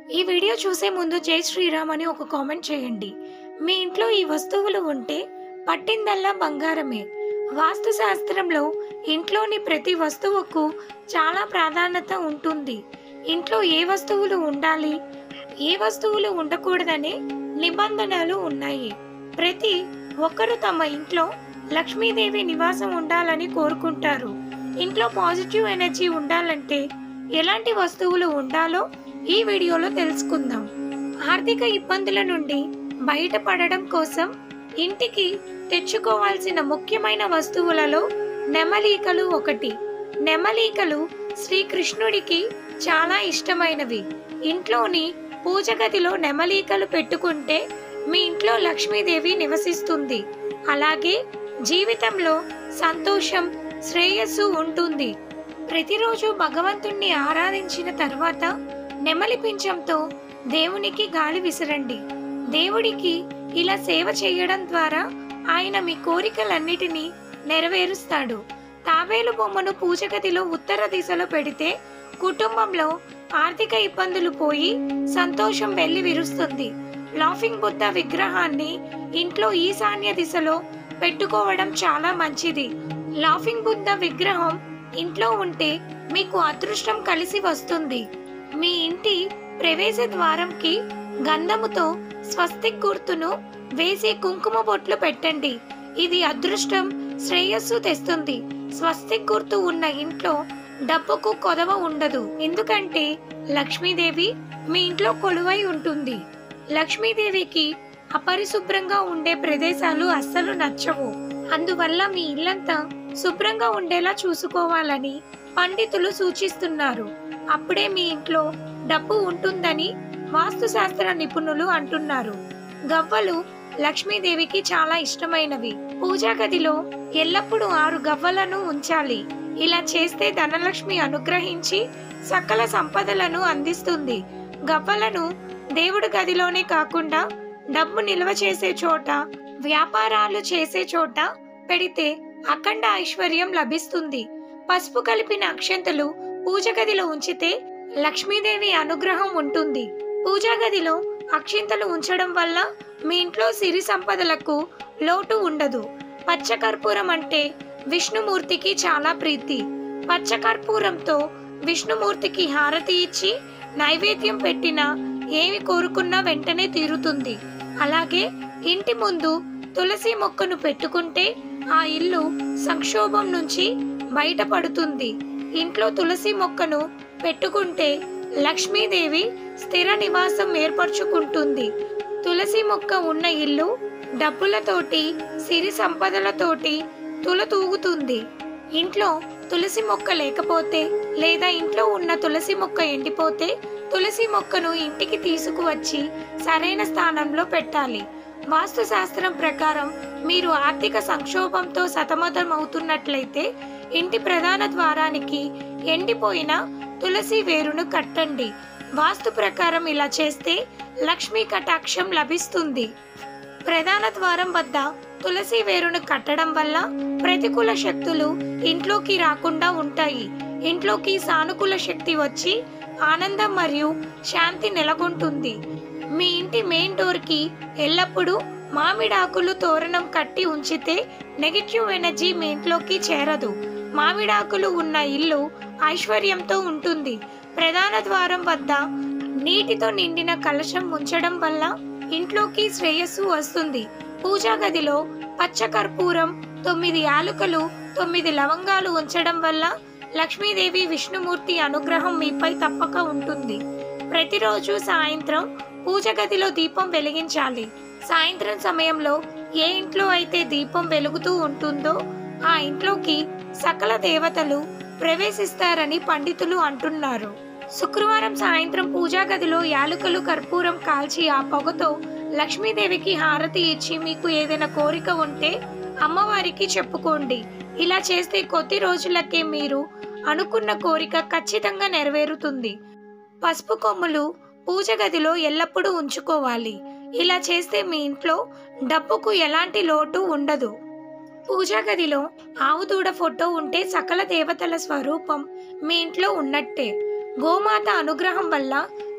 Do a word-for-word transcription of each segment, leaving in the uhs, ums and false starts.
ఈ వీడియో చూసే ముందు జై శ్రీరామ్ అని ఒక కామెంట్ చేయండి. మీ ఇంట్లో ఈ వస్తువులు ఉంటే పట్టిందల్లా బంగారమే. వాస్తు శాస్త్రంలో ఇంట్లోని ప్రతి వస్తువుకు చాలా ప్రాధాన్యత ఉంటుంది. ఇంట్లో ఏ వస్తువులు ఉండాలి, ఏ వస్తువులు ఉండకూడదనే నిబంధనలు ఉన్నాయి. ప్రతి ఒక్కరూ తమ ఇంట్లో లక్ష్మీదేవి నివాసం ఉండాలని కోరుకుంటారు. ఇంట్లో పాజిటివ్ ఎనర్జీ ఉండాలంటే ఎలాంటి వస్తువులు ఉండాలో ఈ వీడియోలో తెలుసుకుందాం. ఆర్థిక ఇబ్బందుల నుండి బయటపడడం కోసం ఇంటికి తెచ్చుకోవాల్సిన ముఖ్యమైన వస్తువులలో నెమలీకలు ఒకటి. నెమలీకలు శ్రీకృష్ణుడికి చాలా ఇష్టమైనవి. ఇంట్లోని పూజ గదిలో నెమలీకలు పెట్టుకుంటే మీ ఇంట్లో లక్ష్మీదేవి నివసిస్తుంది. అలాగే జీవితంలో సంతోషం, శ్రేయస్సు ఉంటుంది. ప్రతిరోజు భగవంతుణ్ణి ఆరాధించిన తర్వాత నెమలి పింఛంతో దేవునికి గాలి విసరండి. దేవుడికి ఇలా సేవ చేయడం ద్వారా ఆయన మీ కోరికలన్నిటినీ నెరవేరుస్తాడు. తాబేలు బొమ్మను పూజ గదిలో ఉత్తర దిశలో పెడితే కుటుంబంలో ఆర్థిక ఇబ్బందులు పోయి సంతోషం వెళ్లి విరుస్తుంది. లాఫింగ్ బుద్ధ విగ్రహాన్ని ఇంట్లో ఈశాన్య దిశలో పెట్టుకోవడం చాలా మంచిది. లాఫింగ్ బుద్ధ విగ్రహం ఇంట్లో ఉంటే మీకు అదృష్టం కలిసి వస్తుంది. మీ ఇంటి ప్రవేశ ద్వారంకి గంధముతో స్వస్తిక్ గుర్తును వేసి కుంకుమ బొట్లు పెట్టండి. ఇది అదృష్టం, శ్రేయస్సు తెస్తుంది. స్వస్తిక్ గుర్తు ఉన్న ఇంట్లో డబ్బుకు కొదవ ఉండదు. ఎందుకంటే లక్ష్మీదేవి మీ ఇంట్లో కొలువై ఉంటుంది. లక్ష్మీదేవికి అపరిశుభ్రంగా ఉండే ప్రదేశాలు అస్సలు నచ్చవు. అందువల్ల మీ ఇల్లంతా శుభ్రంగా ఉండేలా చూసుకోవాలని పండితులు సూచిస్తున్నారు. అప్పుడే మీ ఇంట్లో డబ్బు ఉంటుందని వాస్తు శాస్త్ర నిపుణులు అంటున్నారు. గవ్వలు లక్ష్మీదేవికి చాలా ఇష్టమైనవి. పూజా గదిలో ఎల్లప్పుడూ ఆరు గవ్వలను ఉంచాలి. ఇలా చేస్తే ధనలక్ష్మి అనుగ్రహించి సకల సంపదలను అందిస్తుంది. గవ్వలను దేవుడి గదిలోనే కాకుండా డబ్బు నిల్వ చేసే చోట, వ్యాపారాలు చేసే చోట పెడితే అఖండ ఐశ్వర్యం లభిస్తుంది. పసుపు కలిపిన అక్షంతలు పూజ గదిలో ఉంచితే లక్ష్మీదేవి అనుగ్రహం ఉంటుంది. పూజా గదిలో అక్షింతలు ఉంచడం వల్ల మీ ఇంట్లో సిరి సంపదలకు లోటు ఉండదు. పచ్చకర్పూరం అంటే విష్ణుమూర్తికి చాలా ప్రీతి. పచ్చకర్పూరంతో విష్ణుమూర్తికి హారతి ఇచ్చి నైవేద్యం పెట్టినా ఏమి కోరుకున్నా వెంటనే తీరుతుంది. అలాగే ఇంటి ముందు తులసి మొక్కను పెట్టుకుంటే ఆ ఇల్లు సంక్షోభం నుంచి బయటపడుతుంది. ఇంట్లో తులసి మొక్కను పెట్టుకుంటే లక్ష్మీదేవి స్థిర నివాసం ఏర్పరచుకుంటుంది. తులసి మొక్క ఉన్న ఇల్లు డబ్బులతోటి, సిరి సంపదలతోటి తులతూగుతుంది. ఇంట్లో తులసి మొక్క లేకపోతే లేదా ఇంట్లో ఉన్న తులసి మొక్క ఎండిపోతే తులసి మొక్కను ఇంటికి తీసుకువచ్చి సరైన స్థానంలో పెట్టాలి. వాస్తు శాస్త్రం ప్రకారం మీరు ఆర్థిక సంక్షోభంతో సతమతం అవుతున్నట్లయితే ఇంటి ప్రధాన ద్వారానికి ఎండిపోయిన తులసి వేరును కట్టండి. వాస్తు ప్రకారం ఇలా చేస్తే లక్ష్మీ కటాక్షం లభిస్తుంది. ప్రధాన ద్వారం వద్ద తులసి వేరును కట్టడం వల్ల ప్రతికూల శక్తులు ఇంట్లోకి రాకుండా ఉంటాయి. ఇంట్లోకి సానుకూల శక్తి వచ్చి ఆనందం మరియు శాంతి నెలకొంటుంది. మీ ఇంటి మెయిన్ డోర్ కి ఎల్లప్పుడూ మామిడాకులు తోరణం కట్టి ఉంచితే నెగటివ్ ఎనర్జీ మీ ఇంట్లోకి చేరదు. మామిడాకులు ఉన్న ఇల్లు ఐశ్వర్యంతో ఉంటుంది. ప్రధాన ద్వారం వద్ద నీటితో నిండిన కలశం ఉంచడం వల్ల ఇంట్లోకి శ్రేయస్సు వస్తుంది. పూజా గదిలో పచ్చ కర్పూరం, తొమ్మిది యాలుకలు, తొమ్మిది లవంగాలు ఉంచడం వల్ల లక్ష్మీదేవి, విష్ణుమూర్తి అనుగ్రహం మీపై తప్పక ఉంటుంది. ప్రతిరోజు సాయంత్రం పూజ గదిలో దీపం వెలిగించాలి. సాయంత్రం సమయంలో ఏ ఇంట్లో అయితే దీపం వెలుగుతూ ఉంటుందో ఆ ఇంట్లోకి సకల దేవతలు ప్రవేశిస్తారని పండితులు అంటున్నారు. శుక్రవారం సాయంత్రం పూజా గదిలో యాలుకలు, కర్పూరం కాల్చి ఆ పొగతో లక్ష్మీదేవికి హారతి ఇచ్చి మీకు ఏదైనా కోరిక ఉంటే అమ్మవారికి చెప్పుకోండి. ఇలా చేస్తే కొద్ది రోజులకే మీరు అనుకున్న కోరిక ఖచ్చితంగా నెరవేరుతుంది. పసుపు కొమ్ములు పూజ గదిలో ఎల్లప్పుడూ ఉంచుకోవాలి. ఇలా చేస్తే మీ ఇంట్లో డబ్బుకు ఎలాంటి లోటు ఉండదు. పూజా గదిలో ఆవు దూడ ఫోటో ఉంటే సకల దేవతల స్వరూపం మీ ఇంట్లో ఉన్నట్టే. గోమాత అనుగ్రహం వల్ల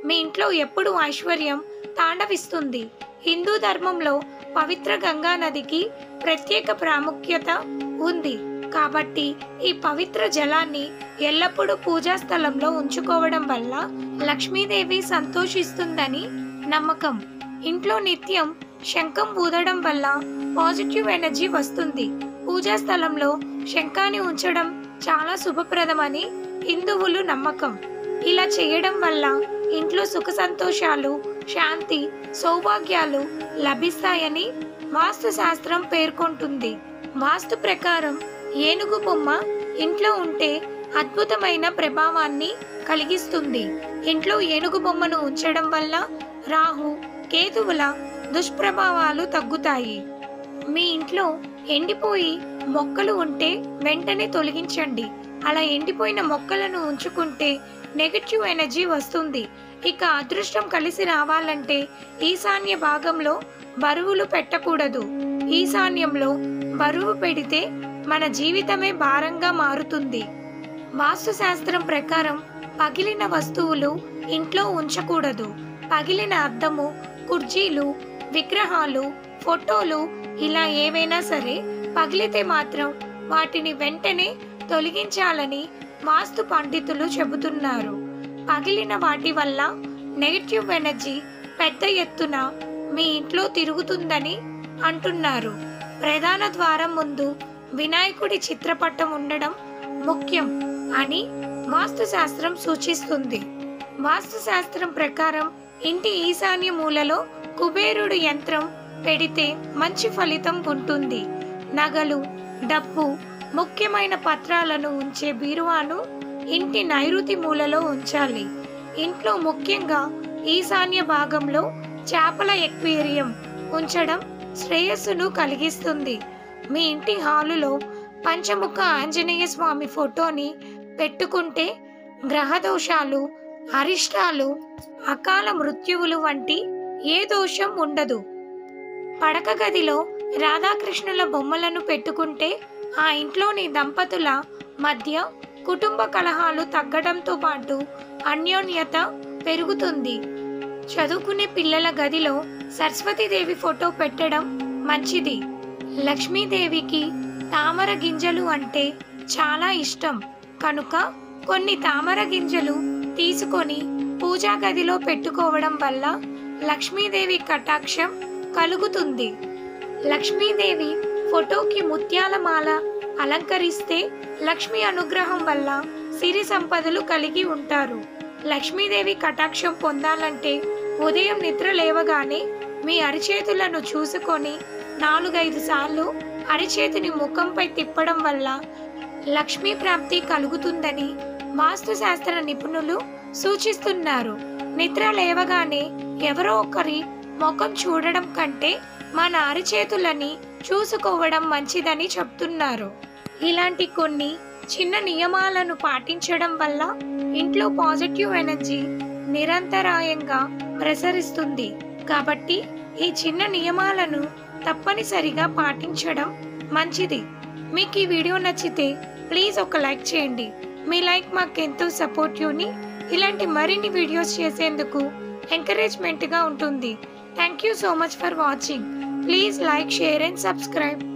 మీ ఇంట్లో ఎప్పుడు ఐశ్వర్యం తాండవిస్తుంది. హిందూ ధర్మంలో పవిత్ర గంగా నదికి ప్రత్యేక ప్రాముఖ్యత ఉంది. కాబట్టి ఈ పవిత్ర జలాన్ని ఎల్లప్పుడూ పూజా స్థలంలో ఉంచుకోవడం వల్ల లక్ష్మీదేవి సంతోషిస్తుందని నమ్మకం. ఇంట్లో నిత్యం శంఖం ఊదడం వల్ల పాజిటివ్ ఎనర్జీ వస్తుంది. పూజా స్థలంలో శంఖాన్ని ఉంచడం చాలా శుభప్రదమని హిందువులు నమ్మకం. ఇలా చేయడం వల్ల ఇంట్లో సుఖ సంతోషాలు, శాంతి, సౌభాగ్యాలు లభిస్తాయని వాస్తు శాస్త్రం పేర్కొంటుంది. వాస్తు ప్రకారం ఏనుగు బొమ్మ ఇంట్లో ఉంటే అద్భుతమైన ప్రభావాన్ని కలిగిస్తుంది. ఇంట్లో ఏనుగు బొమ్మను ఉంచడం వల్ల రాహు, కేతువుల దుష్ప్రభావాలు తగ్గుతాయి. మీ ఇంట్లో ఎండిపోయి మొక్కలు ఉంటే వెంటనే తొలగించండి. అలా ఎండిపోయిన మొక్కలను ఉంచుకుంటే నెగటివ్ ఎనర్జీ వస్తుంది. ఇక అదృష్టం కలిసి రావాలంటే ఈశాన్య భాగంలో బరువులు పెట్టకూడదు. ఈశాన్యంలో బరువు పెడితే మన జీవితమే భారంగా మారుతుంది. వాస్తు శాస్త్రం ప్రకారం పగిలిన వస్తువులు ఇంట్లో ఉంచకూడదు. పగిలిన అద్దము, కుర్చీలు, విగ్రహాలు, ఫోటోలు ఇలా ఏవైనా సరే పగిలితే మాత్రం వాటిని వెంటనే తొలగించాలని వాస్తు పండితులు చెబుతున్నారు. పగిలిన వాటి వల్ల నెగటివ్ ఎనర్జీ పెద్ద ఎత్తున మీ ఇంట్లో తిరుగుతుందని అంటున్నారు. ప్రధాన ద్వారం ముందు వినాయకుడి చిత్రపటం ఉండడం ముఖ్యం అని వాస్తు శాస్త్రం సూచిస్తుంది. వాస్తు శాస్త్రం ప్రకారం ఇంటి ఈశాన్య మూలలో కుబేరుడు యంత్రం పెడితే మంచి ఫలితం ఉంటుంది. నగలు, డబ్బు, ముఖ్యమైన పత్రాలను ఉంచే బీరువాను ఇంటి నైరుతి మూలలో ఉంచాలి. ఇంట్లో ముఖ్యంగా ఈశాన్య భాగంలో చేపల ఎక్వేరియం ఉంచడం శ్రేయస్సును కలిగిస్తుంది. మీ ఇంటి హాలులో పంచముఖ ఆంజనేయ స్వామి ఫోటోని పెట్టుకుంటే గ్రహదోషాలు, అరిష్టాలు, అకాల మృత్యువులు వంటి ఏ దోషం ఉండదు. పడక గదిలో రాధాకృష్ణుల బొమ్మలను పెట్టుకుంటే ఆ ఇంట్లోని దంపతుల మధ్య కుటుంబ కలహాలు తగ్గడంతో పాటు అన్యోన్యత పెరుగుతుంది. చదువుకునే పిల్లల గదిలో సరస్వతీదేవి ఫోటో పెట్టడం మంచిది. లక్ష్మీదేవికి తామర గింజలు అంటే చాలా ఇష్టం కనుక కొన్ని తామర గింజలు తీసుకొని పూజా గదిలో పెట్టుకోవడం వల్ల లక్ష్మీదేవి కటాక్షం కలుగుతుంది. లక్ష్మీదేవి ఫోటోకి ముత్యాల మాల అలంకరిస్తే లక్ష్మీ అనుగ్రహం వల్ల సిరి సంపదలు కలిగి ఉంటారు. లక్ష్మీదేవి కటాక్షం పొందాలంటే ఉదయం నిద్ర లేవగానే మీ అరిచేతులను చూసుకొని నాలుగైదు సార్లు అరిచేతిని ముఖంపై తిప్పడం వల్ల లక్ష్మీ ప్రాప్తి కలుగుతుందని వాస్తు శాస్త్ర నిపుణులు సూచిస్తున్నారు. నిద్ర లేవగానే ఎవరో ఒకరి ముఖం చూడడం కంటే మన అరిచేతులని చూసుకోవడం మంచిదని చెప్తున్నారు. ఇలాంటి కొన్ని చిన్న నియమాలను పాటించడం వల్ల ఇంట్లో పాజిటివ్ ఎనర్జీ నిరంతరాయంగా ప్రసరిస్తుంది. కాబట్టి ఈ చిన్న నియమాలను తప్పనిసరిగా పాటించడం మంచిది. మీకు ఈ వీడియో నచ్చితే ప్లీజ్ ఒక లైక్ చేయండి. మీ లైక్ మాకు ఎంతో సపోర్టివ్ని, ఇలాంటి మరిన్ని వీడియోస్ చేసేందుకు ఎంకరేజ్మెంట్గా ఉంటుంది. Thank you so much for watching. Please like, share and subscribe.